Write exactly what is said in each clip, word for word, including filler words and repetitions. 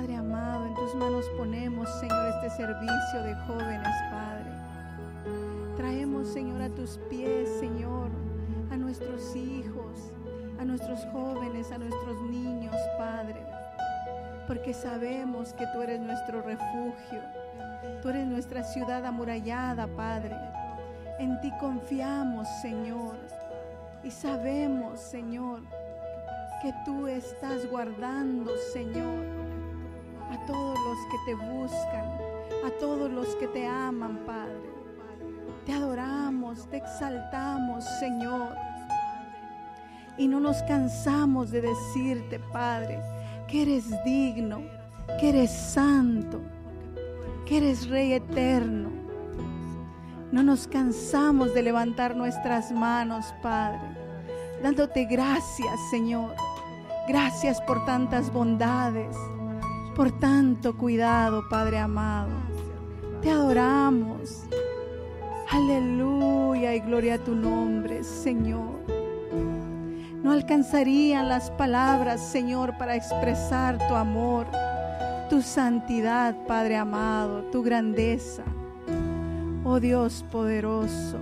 Padre amado, en tus manos ponemos, Señor, este servicio de jóvenes, Padre. Traemos, Señor, a tus pies, Señor, a nuestros hijos, a nuestros jóvenes, a nuestros niños, Padre, porque sabemos que tú eres nuestro refugio, tú eres nuestra ciudad amurallada, Padre. En ti confiamos, Señor, y sabemos, Señor, que tú estás guardando, Señor, a todos los que te buscan, a todos los que te aman, Padre. Te adoramos, te exaltamos, Señor, y no nos cansamos de decirte, Padre, que eres digno, que eres santo, que eres Rey eterno. No nos cansamos de levantar nuestras manos, Padre, dándote gracias, Señor. Gracias por tantas bondades, por tanto cuidado, Padre amado. Te adoramos. Aleluya y gloria a tu nombre, Señor. No alcanzarían las palabras, Señor, para expresar tu amor, tu santidad, Padre amado, tu grandeza. Oh Dios poderoso.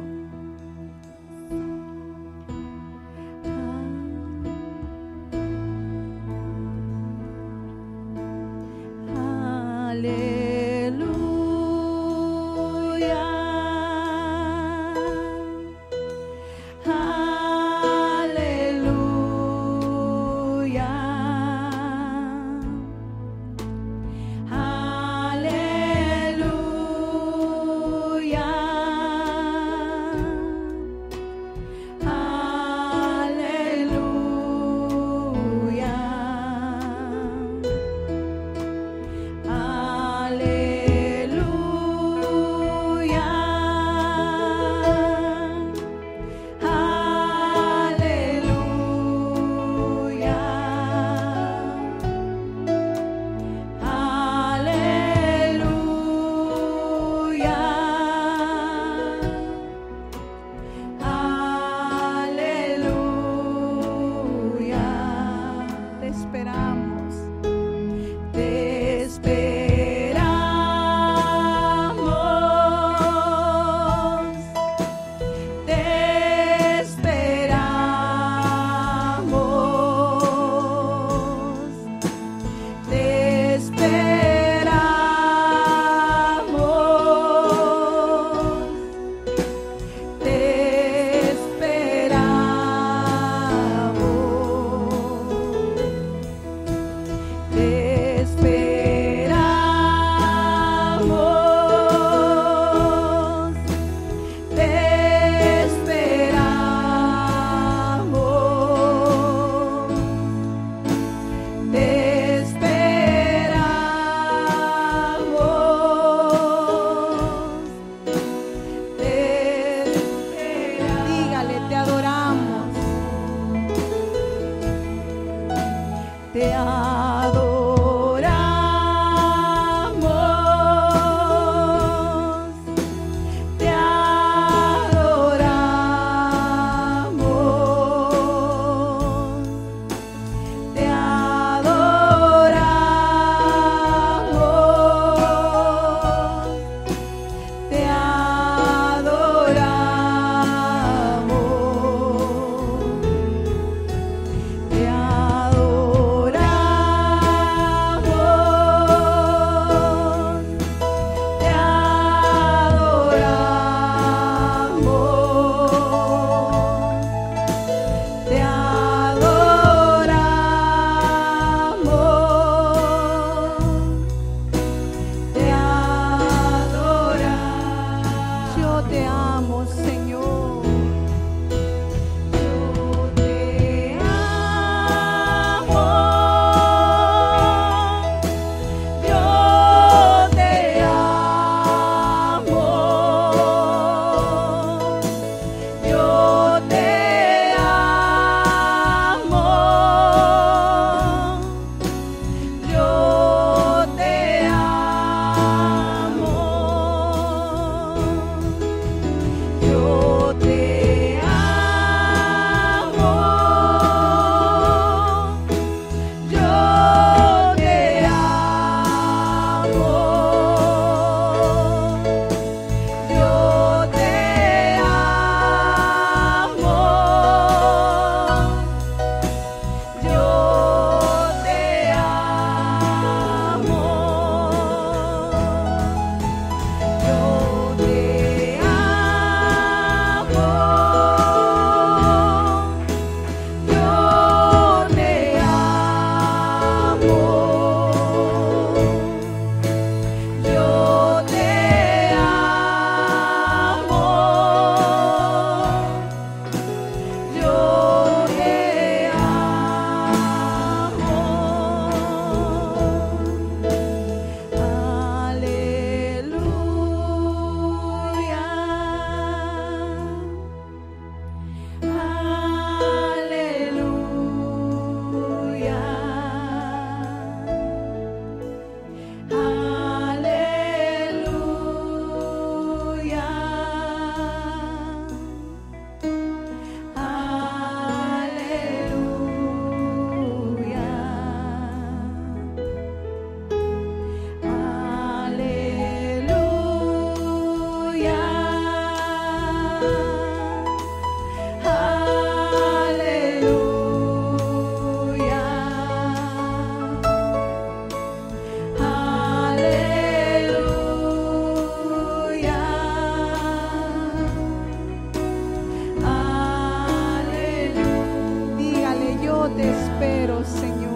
Yo te espero, Señor.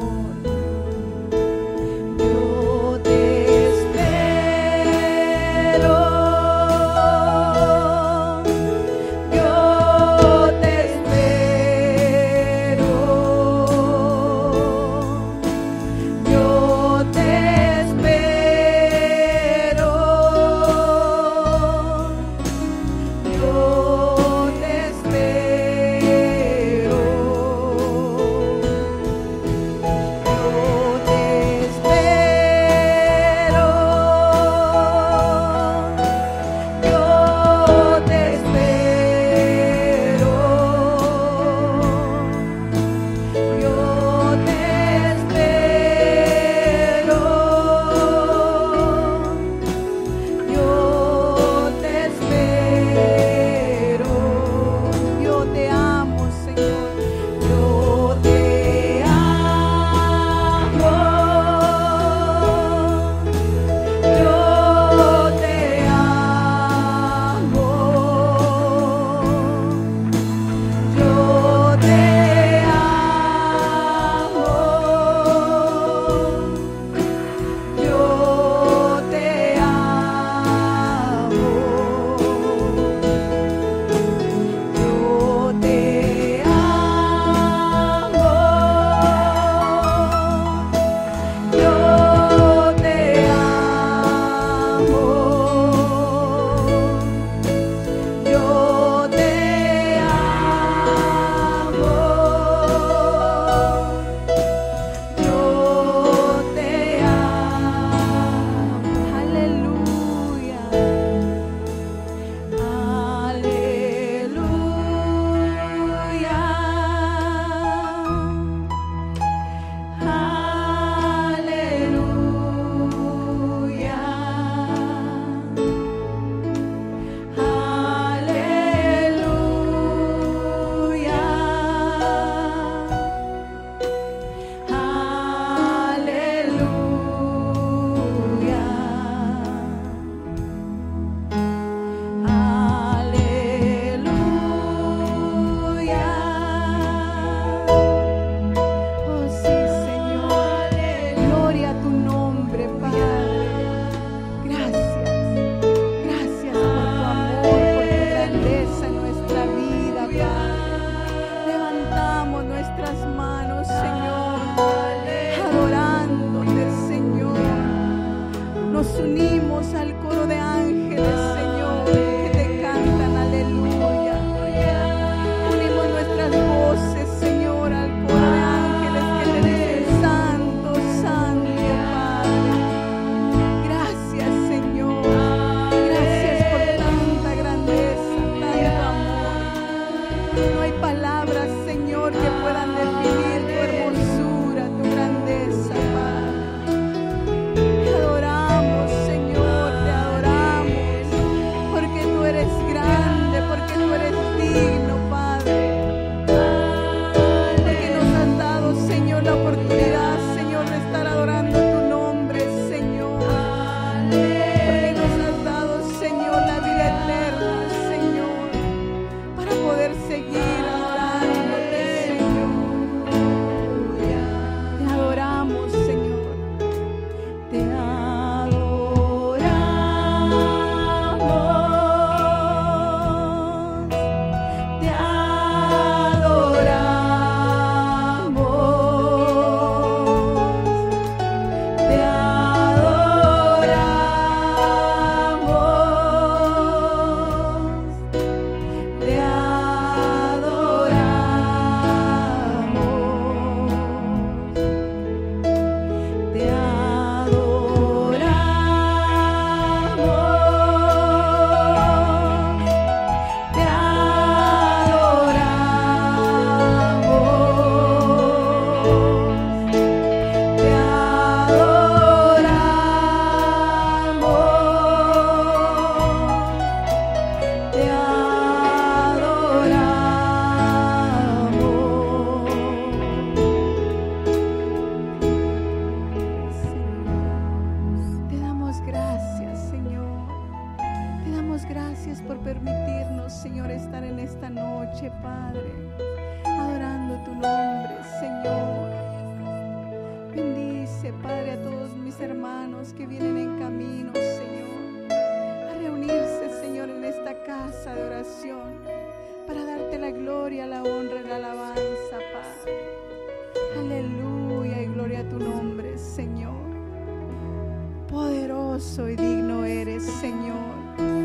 Yo te espero, yo te espero, yo te espero, yo te espero. Maravilloso y digno eres, Señor.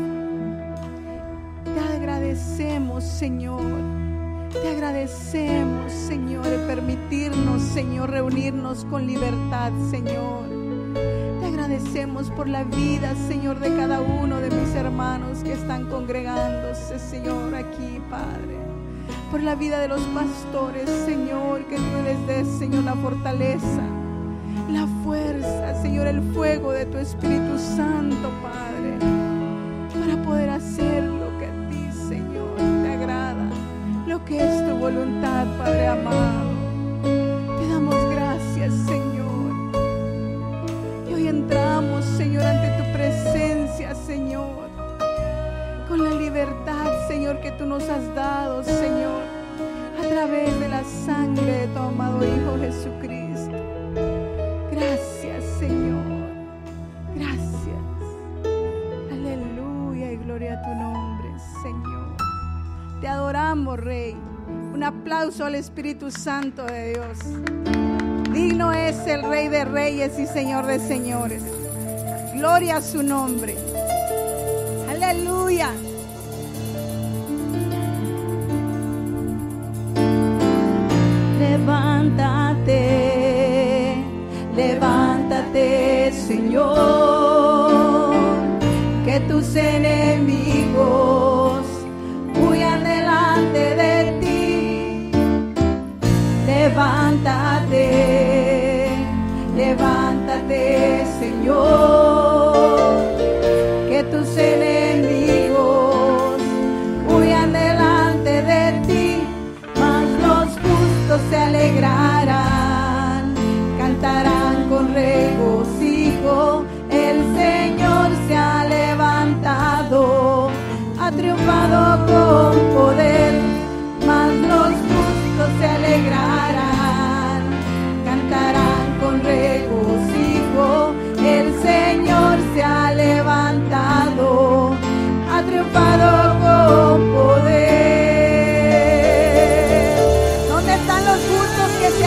Te agradecemos, Señor. Te agradecemos, Señor, de permitirnos, Señor, reunirnos con libertad, Señor. Te agradecemos por la vida, Señor, de cada uno de mis hermanos que están congregándose, Señor, aquí, Padre. Por la vida de los pastores, Señor, que tú les des, Señor, la fortaleza, la fuerza, Señor, el fuego de tu Espíritu Santo, Padre, para poder hacer lo que a ti, Señor, te agrada, lo que es tu voluntad, Padre amado. Te damos gracias, Señor. Y hoy entramos, Señor, ante tu presencia, Señor, con la libertad, Señor, que tú nos has dado, Señor, a través de la sangre de tu amado Hijo Jesucristo. Gracias, Señor. Gracias. Aleluya y gloria a tu nombre, Señor. Te adoramos, Rey. Un aplauso al Espíritu Santo de Dios. Digno es el Rey de Reyes y Señor de Señores. Gloria a su nombre. Aleluya. Levántate, levántate, Señor, que tus enemigos huyan delante de ti. Levántate, levántate, Señor, que tus enemigos huyan delante de ti, mas los justos se alegrarán, cantarán con regocijo. El Señor se ha levantado, ha triunfado con poder, mas los justos se alegrarán, cantarán con regocijo. El Señor se ha levantado, ha triunfado con poder. ¿Dónde están los justos que se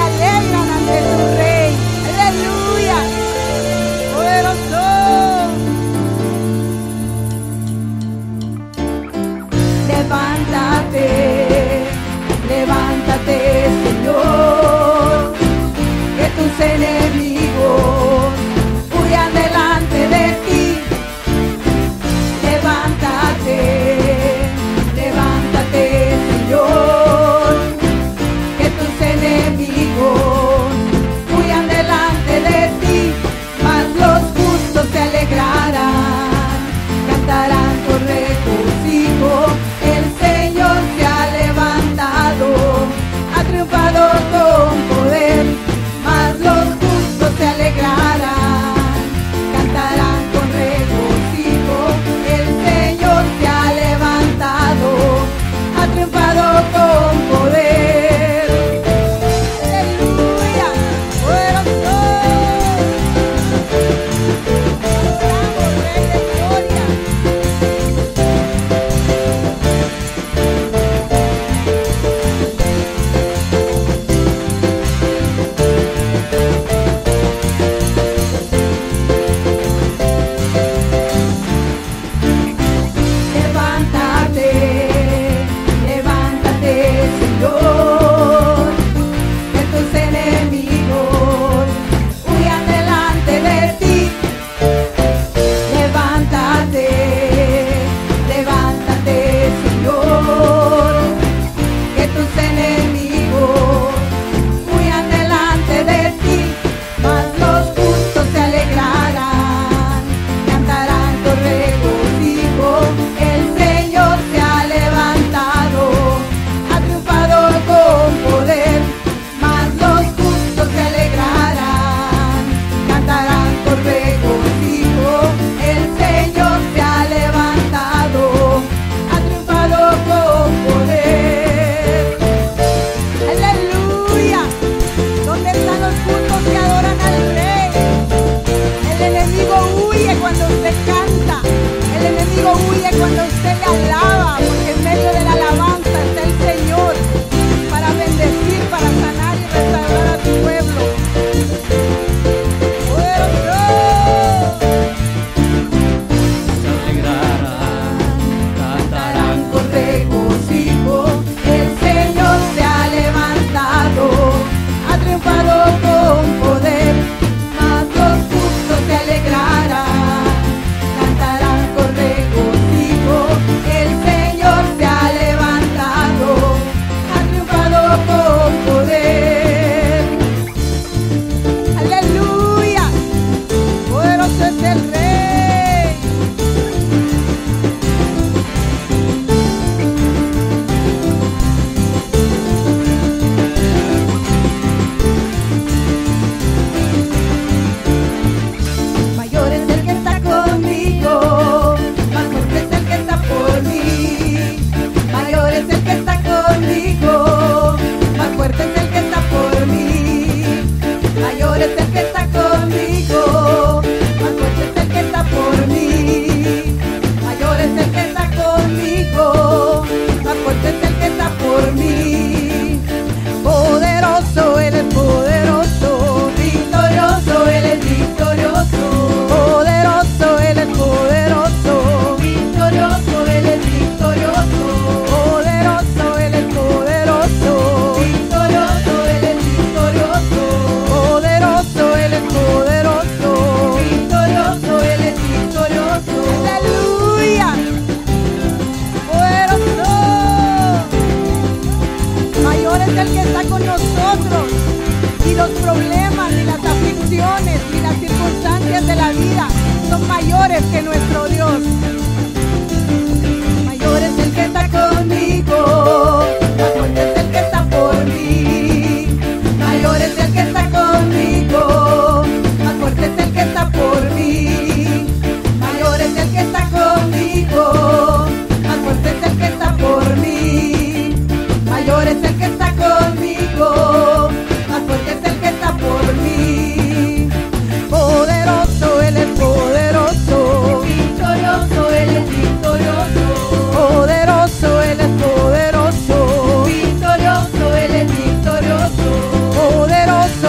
nosotros, ni los problemas, ni las aflicciones, ni las circunstancias de la vida son mayores que nuestro Dios. Mayor es el que está conmigo, más fuerte es el que está por mí. Mayor es el que está conmigo, más fuerte es el que está por mí. Mayor es el que está conmigo, más fuerte es el que está por mí. Mayor es el que está conmigo, más fuerte es el que está por mí. Poderoso, Él es poderoso, victorioso, Él es victorioso. Poderoso, Él es poderoso, victorioso, Él es victorioso. Poderoso,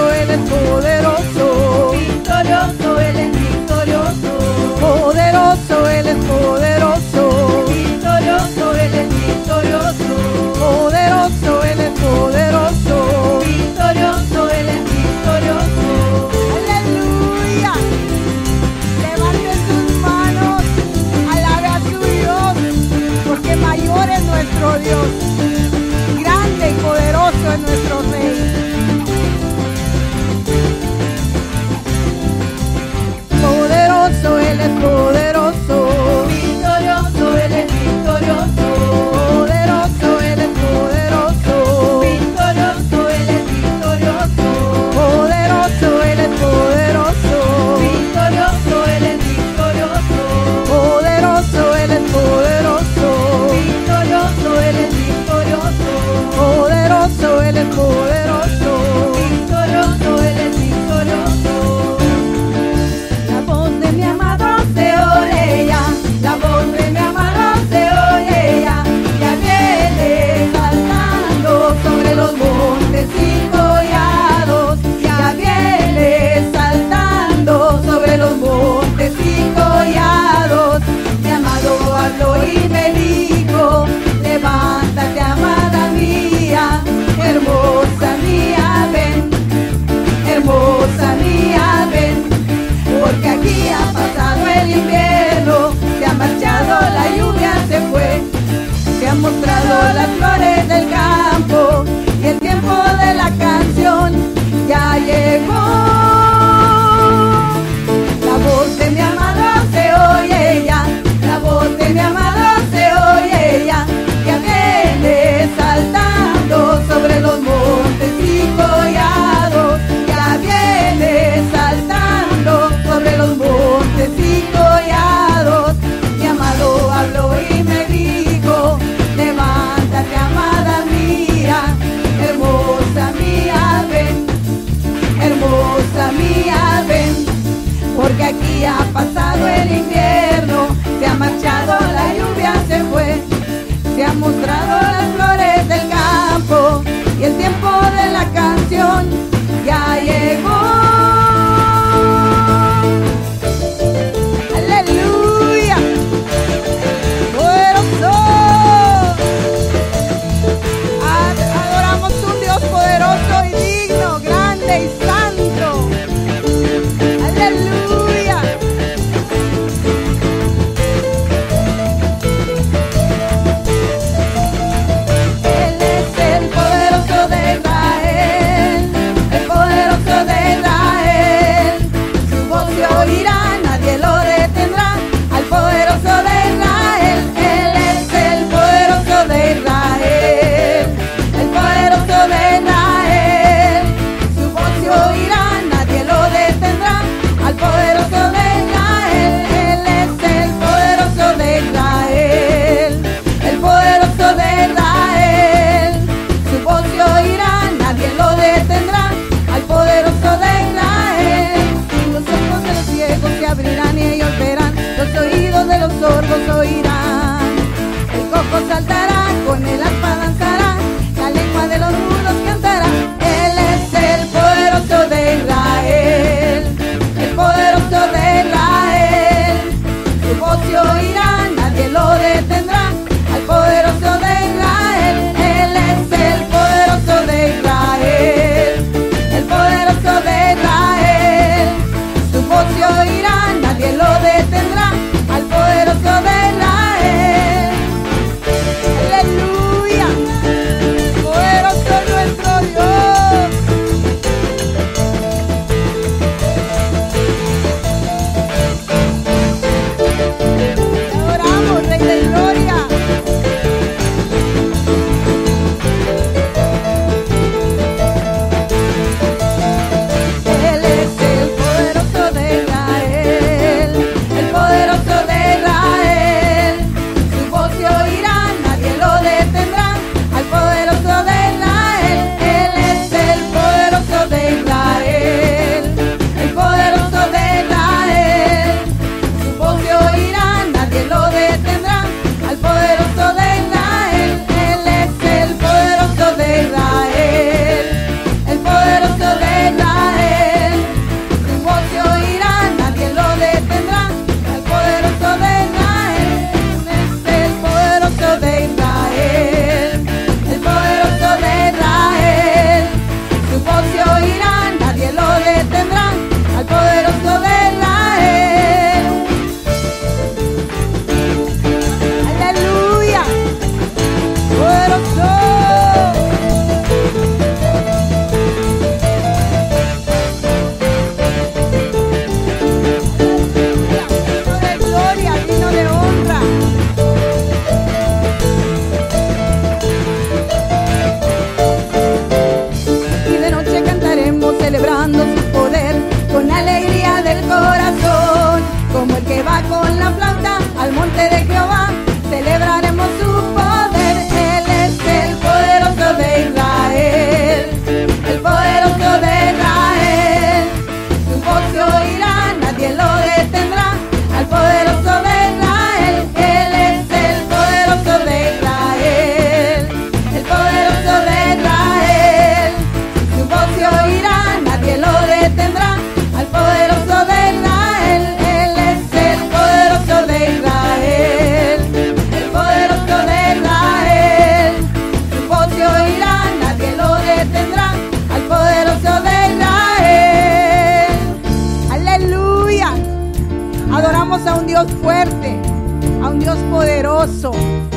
Dios fuerte, a un Dios poderoso.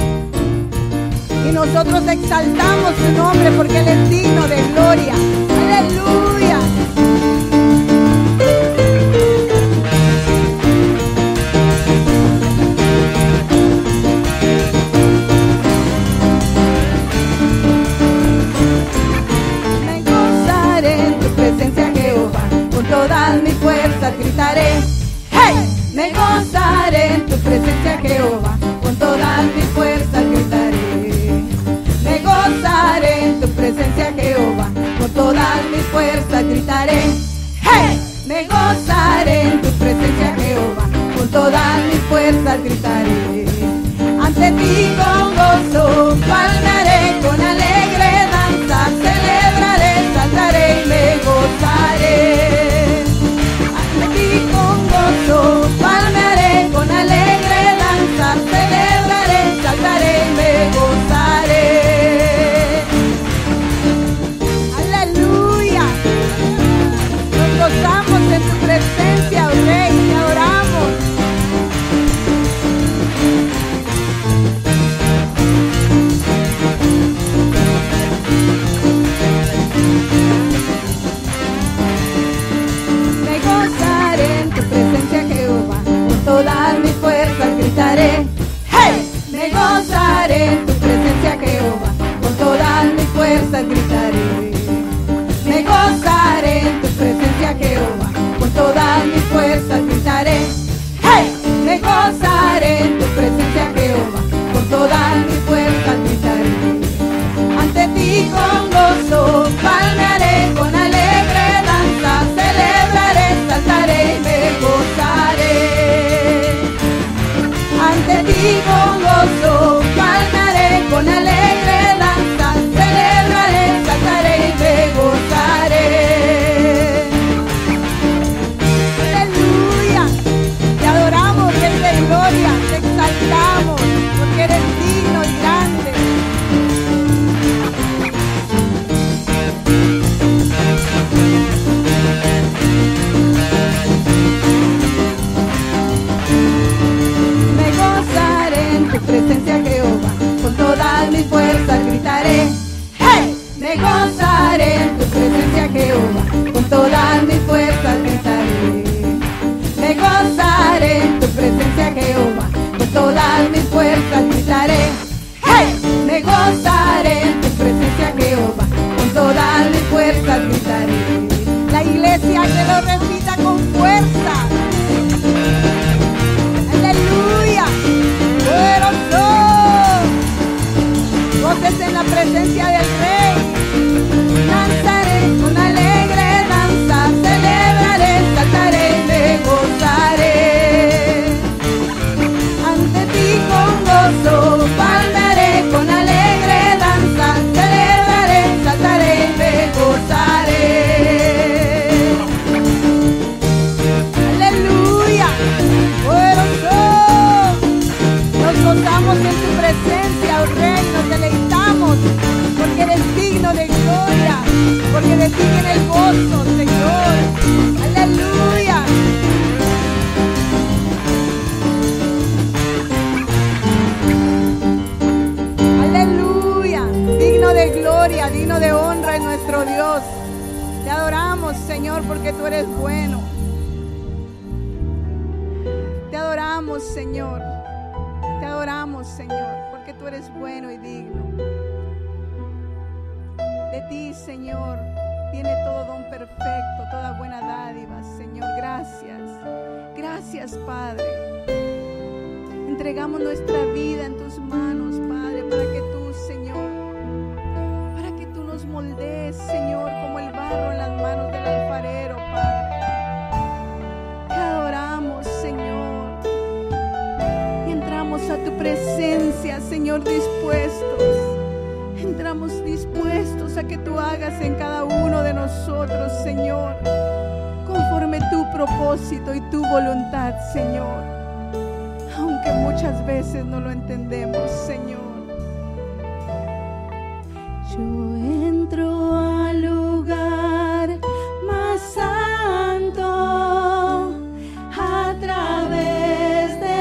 Y nosotros exaltamos su nombre porque Él es digno de gloria. Aleluya. Me gozaré en tu presencia, Jehová, con todas mis fuerzas gritaré. ¡Hey! Me gozaré en tu presencia, Jehová, con todas mis fuerzas gritaré. Me gozaré en tu presencia, Jehová, con todas mis fuerzas gritaré. ¡Hey! Me gozaré en tu presencia, Jehová, con todas mis fuerzas gritaré. Ante ti con gozo palmaré, con alegre danza celebraré, saltaré y me gozaré. Ante ti con gozo palmaré, con alegre danza celebraré, saltaré y me gozaré. Aleluya. Nos gozamos en tu presencia, oh Rey, te adoramos. Me gozaré en tu presencia, Jehová, con todas mis fuerzas gritaré. ¡Hey! Me gozaré en tu presencia, Jehová, con todas mis fuerzas gritaré. Me gozaré en tu presencia, Jehová, con todas mis fuerzas gritaré. ¡Hey! Me gozaré en tu presencia, Jehová, con todas mis fuerzas gritaré. Ante ti con gozo palmaré, con alegre danza celebraré, saltaré y me gozaré. Ante ti con gozo palmaré, con alegre danza celebraré, saltaré y me gozaré. Aleluya. Te adoramos, Rey de gloria, te exaltamos porque eres digno y grande. Me gozaré en tu presencia, Jehová, con todas mis fuerzas gritaré. ¡Hey! Me gozaré en tu presencia, Jehová, con todas mis fuerzas gritaré. Me gozaré en tu presencia, Jehová, con todas mis fuerzas gritaré. ¡Hey! Me gozaré en tu presencia, Jehová, con todas mis fuerzas gritaré. La iglesia que lo repita con fuerza. Aleluya. Poderoso. Voces en la presencia del Rey. Danzaré con alegre danza, celebraré, saltaré y me gozaré. Ante ti con gozo palmaré, con alegre danza celebraré, saltaré y me gozaré. Aleluya. Poderoso. Nos gozamos en tu presencia, oh Rey, nos deleitamos porque eres digno de gloria, porque de ti viene el gozo, Señor. Aleluya. Aleluya. Digno de gloria, digno de honra es nuestro Dios. Te adoramos, Señor, porque tú eres bueno. Te adoramos, Señor. Te adoramos, Señor, porque tú eres bueno y digno. De ti, Señor, viene todo don perfecto, toda buena dádiva, Señor. Gracias. Gracias, Padre. Entregamos nuestra vida en tus manos, Padre, para que tú, Señor, para que tú nos moldees, Señor, como el barro en las manos del alfarero, Padre. Te adoramos, Señor. Y entramos a tu presencia, Señor, dispuestos. Entramos dispuestos a que tú hagas en cada uno de nosotros, Señor, conforme tu propósito y tu voluntad, Señor. Aunque muchas veces no lo entendemos, Señor. Yo entro al lugar más santo a través de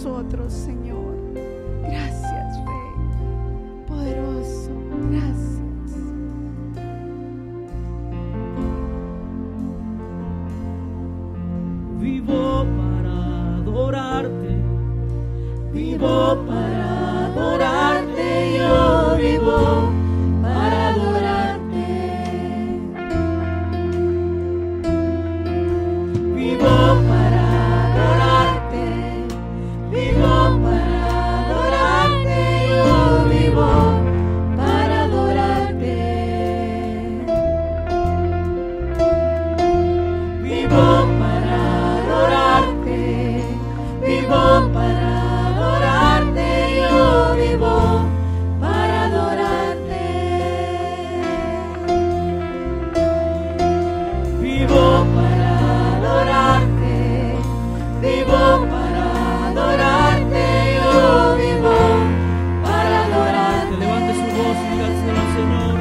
nosotros, Señor. Gracias, Rey poderoso. Gracias. Vivo para adorarte, vivo para adorarte, yo vivo para adorarte. Vivo para adorarte, vivo para adorarte, yo vivo para adorarte. Vivo para adorarte, vivo para adorarte, yo vivo para adorarte. Vivo para adorarte, vivo para adorarte, yo vivo para adorarte. Levante su voz y dígaselo al Señor.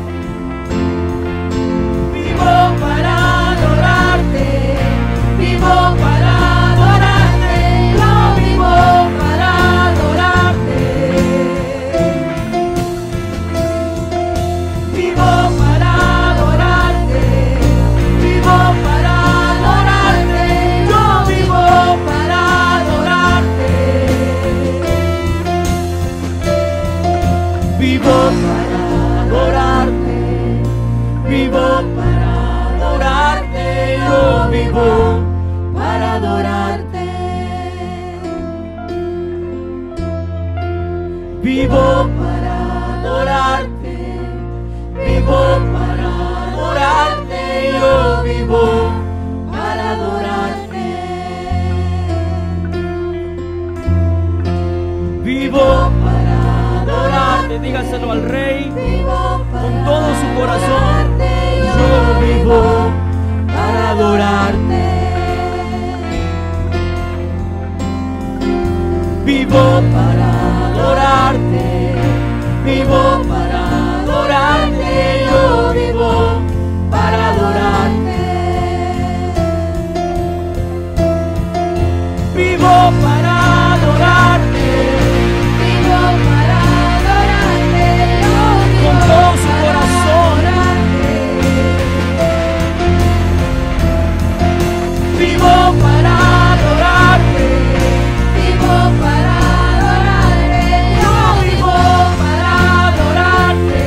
Vivo para adorarte, vivo para adorarte, yo vivo para adorarte. Vivo para adorarte, vivo para adorarte, yo vivo para adorarte. Vivo para adorarte, vivo para adorarte, yo vivo para adorarte. Vivo para adorarte, vivo para adorarte, yo vivo para adorarte. Vivo para adorarte, dígaselo al Rey con todo su corazón. Yo vivo para adorarte. Vivo para adorarte, vivo para adorarte, yo vivo para adorarte. Vivo para adorarte, vivo para adorarte, yo vivo con todo su corazón. Vivo para adorarte, vivo para adorarte, yo vivo para adorarte.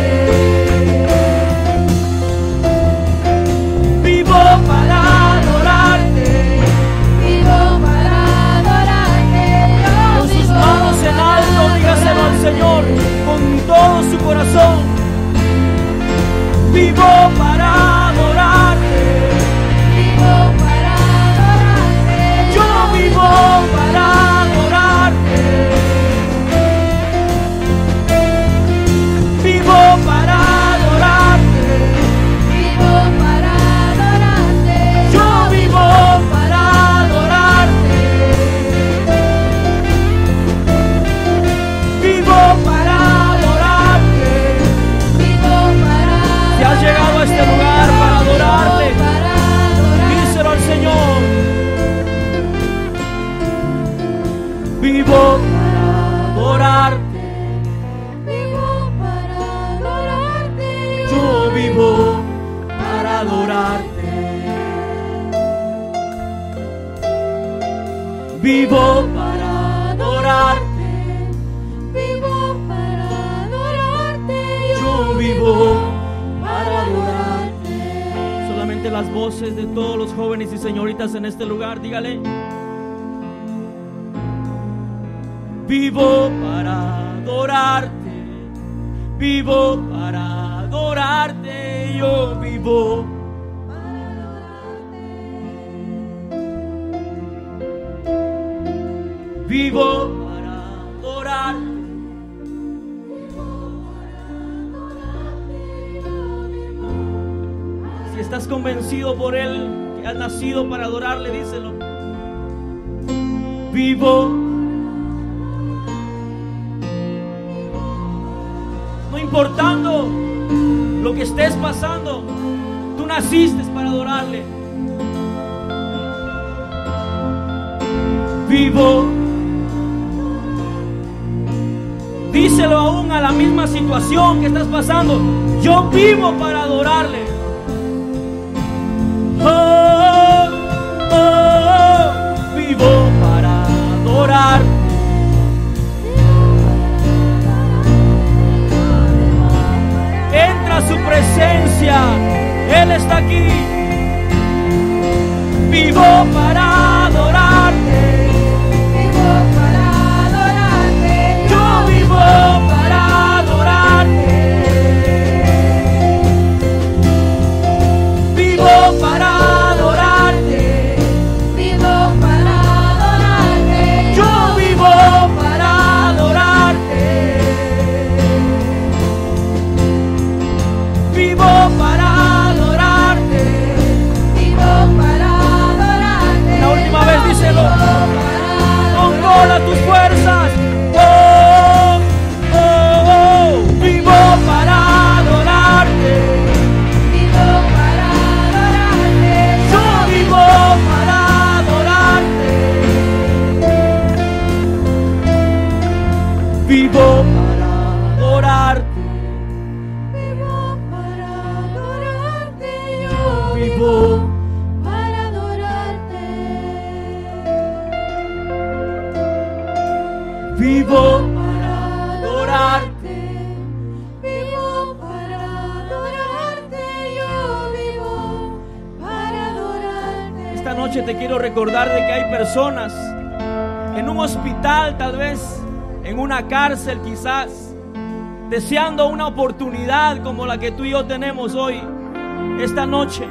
Vivo para adorarte, vivo para adorarte, yo con sus manos en alto, dígaselo al Señor con todo su corazón. Vivo para adorarte, vivo para adorarte, yo vivo para adorarte. Vivo para adorarte, vivo para adorarte, yo vivo para adorarte. Vivo para adorarte, vivo para adorarte. Si has llegado a este lugar para adorarle, díselo al Señor. Vivo para adorarte, vivo para adorarte, yo vivo para adorarte. Vivo para adorarte, vivo para adorarte, yo vivo para adorarte. Solamente las voces de todos los jóvenes y señoritas en este lugar, dígale. Vivo para adorarte, vivo para adorarte, yo vivo para adorarte. Vivo para adorarte, vivo para adorarte, yo vivo. Si estás convencido por Él que has nacido para adorarle, díselo. Vivo. No importando lo que estés pasando, tú naciste para adorarle. Vivo Díselo aún a la misma situación que estás pasando. Yo vivo para adorarle. Oh, oh, vivo para adorar. Entra a su presencia. Él está aquí. Vivo para adorarte. Vivo para adorarte. Yo vivo para adorarte. Vivo para adorarte. Vivo para adorarte. Yo vivo para adorarte. Vivo para adorarte. Vivo para adorarte. La última vez díselo. Vivo para Con todas tus fuerzas. Oh, oh, oh. Vivo para adorarte. Vivo para adorarte. Yo vivo para adorarte. Vivo para adorarte. Vivo para adorarte. Yo Vivo. para adorarte. Vivo para adorarte. Vivo para adorarte. Yo vivo para adorarte. Esta noche te quiero recordar de que hay personas en un hospital, tal vez en una cárcel quizás, deseando una oportunidad como la que tú y yo tenemos hoy, esta noche.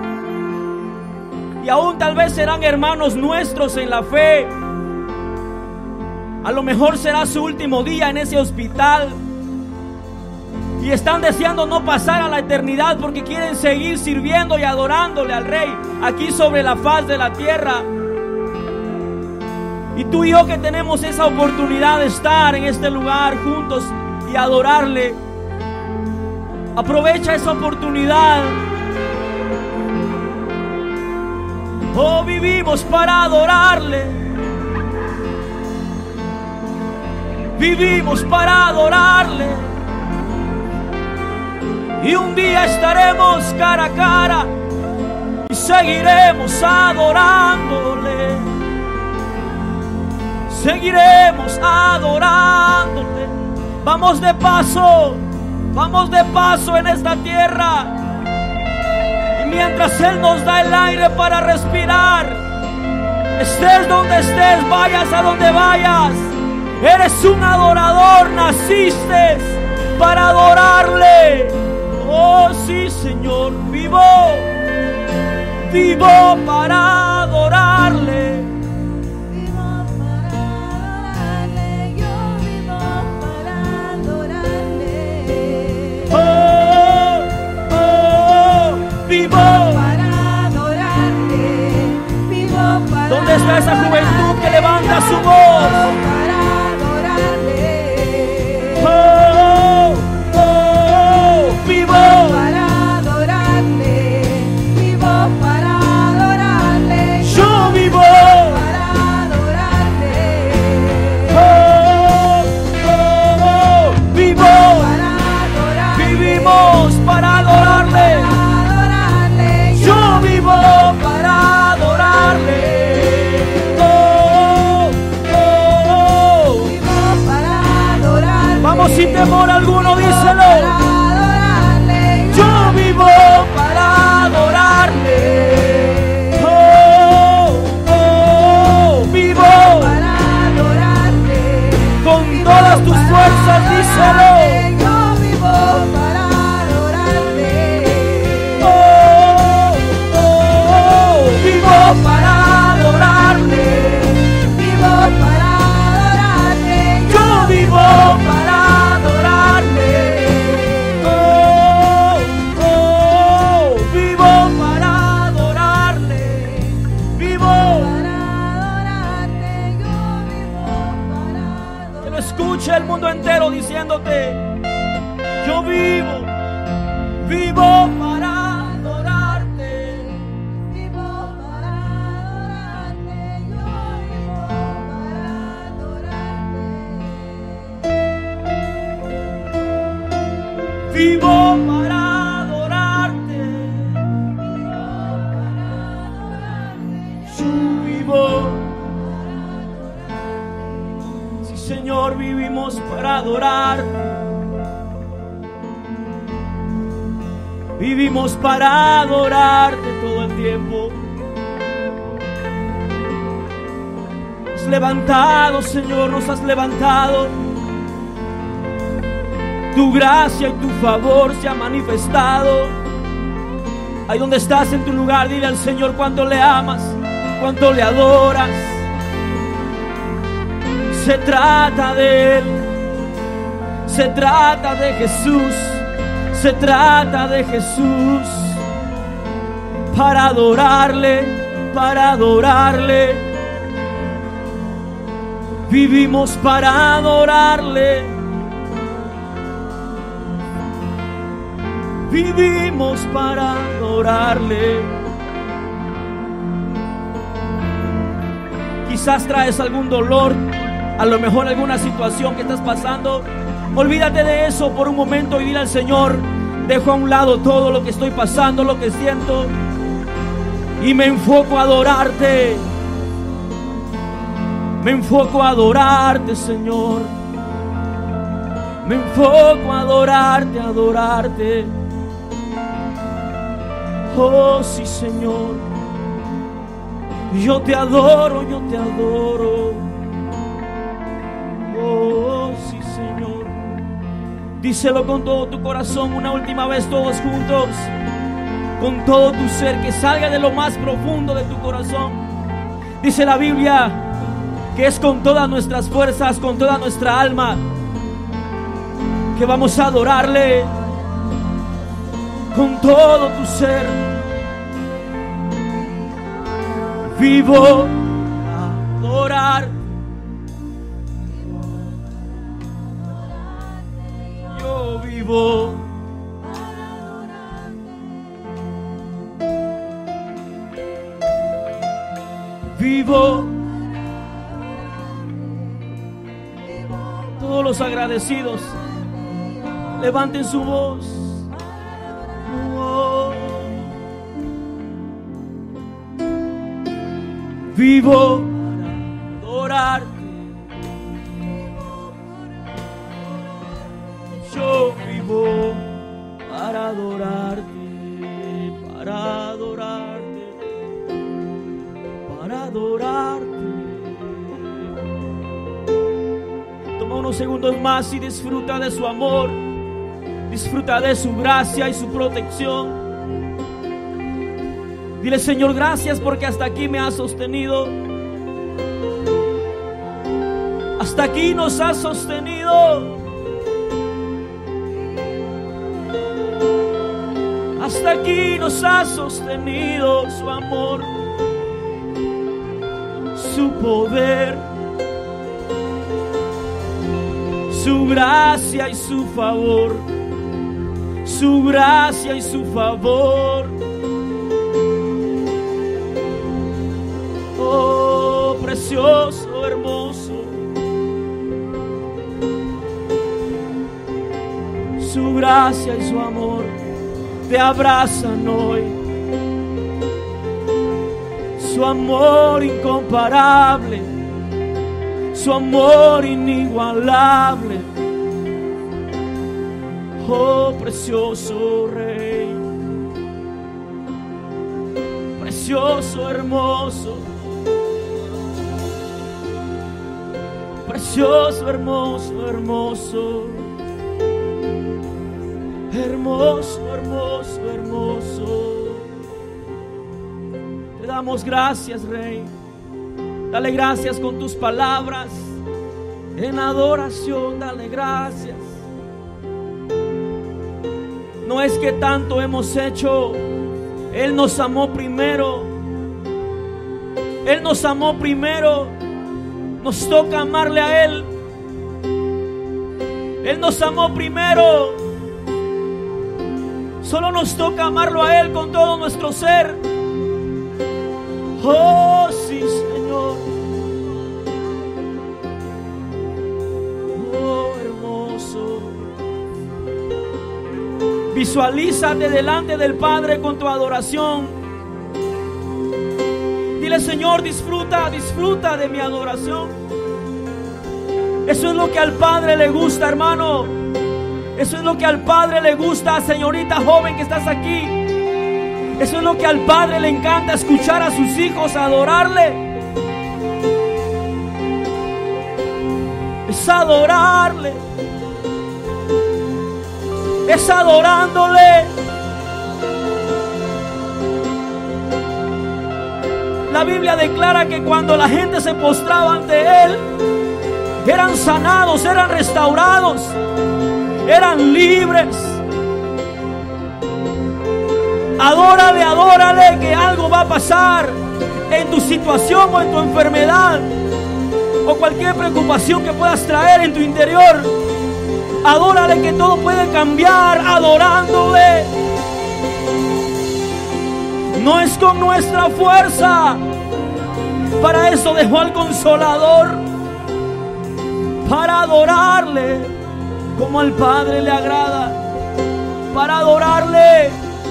Y aún tal vez serán hermanos nuestros en la fe. A lo mejor será su último día en ese hospital. Y están deseando no pasar a la eternidad porque quieren seguir sirviendo y adorándole al Rey aquí sobre la faz de la tierra. Y tú y yo que tenemos esa oportunidad de estar en este lugar juntos y adorarle, aprovecha esa oportunidad. Oh, vivimos para adorarle. Vivimos para adorarle. Y un día estaremos cara a cara y seguiremos adorándole. Seguiremos adorándole. Vamos de paso, vamos de paso en esta tierra. Y mientras Él nos da el aire para respirar, estés donde estés, vayas a donde vayas, eres un adorador, naciste para adorarle. Oh sí, Señor, vivo, vivo para adorarle. Vivo para adorarte, vivo para ¿dónde está esa juventud que levanta su voz? para adorarte, Oh, oh, oh, vivo para adorarte, vivo para adorarte, yo vivo para adorarte, oh, oh, oh, vivo para adorarte, vivimos para adorarle. Yo vivo para adorarle. Oh, oh, oh. vivo para adorarte, Vamos sin temor alguno, díselo. para adorarte, Yo vivo para adorarle. Oh, oh, oh. Vivo para adorarte, con todas tus fuerzas, díselo. yo vivo para adorarte. Oh, oh, oh. Vivo para adorarle. Vivo para adorarte, Yo vivo para adorarle. Oh, oh, oh. Vivo para adorarle. Vivo. para adorarte, yo vivo para Que lo adorarte. escuche el mundo entero diciéndote: yo vivo, vivo para adorarte. Vivo para adorarte, yo vivo para adorarte. Vivo para adorarte. Yo vivo. Sí, Señor, vivimos para adorarte. Vivimos para adorarte todo el tiempo. Has levantado, Señor, nos has levantado. Tu gracia y tu favor se ha manifestado. Ahí donde estás en tu lugar, dile al Señor cuánto le amas, cuánto le adoras. Se trata de Él, se trata de Jesús, se trata de Jesús. Para adorarle, para adorarle. Vivimos para adorarle. Vivimos para adorarle. Quizás traes algún dolor, a lo mejor alguna situación que estás pasando. Olvídate de eso por un momento y dile al Señor: dejo a un lado todo lo que estoy pasando, lo que siento, y me enfoco a adorarte. Me enfoco a adorarte, Señor. Me enfoco a adorarte, a adorarte. Oh, sí, Señor. Yo te adoro, yo te adoro. Oh, sí, Señor. Díselo con todo tu corazón una última vez todos juntos. Con todo tu ser, que salga de lo más profundo de tu corazón. Dice la Biblia que es con todas nuestras fuerzas, con toda nuestra alma, que vamos a adorarle. Con todo tu ser. Vivo a adorar. Yo vivo vivo. Todos los agradecidos levanten su voz. Oh. Vivo para adorarte. Yo vivo para adorarte, para adorarte, para adorarte. Toma unos segundos más y disfruta de su amor. Disfruta de su gracia y su protección. Dile: Señor, gracias porque hasta aquí me has sostenido. Hasta aquí nos has sostenido. Hasta aquí nos has sostenido su amor, su poder, su gracia y su favor. Su gracia y su favor. Oh, precioso, hermoso. Su gracia y su amor te abrazan hoy. Su amor incomparable, su amor inigualable. Oh, precioso Rey, precioso, hermoso, precioso, hermoso, hermoso, hermoso, hermoso, hermoso. Te damos gracias, Rey. Dale gracias con tus palabras en adoración. Dale gracias. No es que tanto hemos hecho, Él nos amó primero. Él nos amó primero. Nos toca amarle a Él. Él nos amó primero. Solo nos toca amarlo a Él con todo nuestro ser. Oh, sí, Señor. Oh, hermoso. Visualízate delante del Padre con tu adoración. Dile: Señor, disfruta, disfruta de mi adoración. Eso es lo que al Padre le gusta, hermano. Eso es lo que al Padre le gusta, señorita joven que estás aquí. Eso es lo que al Padre le encanta, escuchar a sus hijos adorarle. Es adorarle. Es adorándole. La Biblia declara que cuando la gente se postraba ante Él, eran sanados, eran restaurados, eran libres. Adórale, adórale, que algo va a pasar en tu situación o en tu enfermedad o cualquier preocupación que puedas traer en tu interior. Adórale, que todo puede cambiar adorándole. No es con nuestra fuerza. Para eso dejó al Consolador, para adorarle como al Padre le agrada, para adorarle.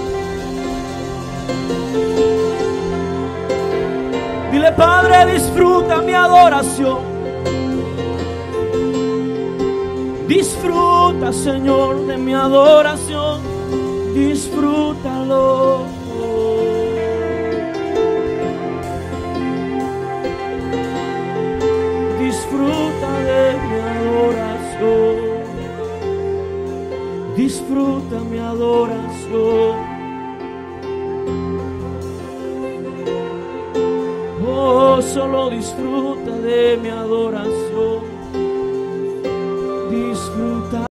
Dile: Padre, disfruta mi adoración. Disfruta, Señor, de mi adoración. Disfrútalo. Disfruta de mi adoración. Disfruta mi adoración. Oh, solo disfruta de mi adoración. Disfruta.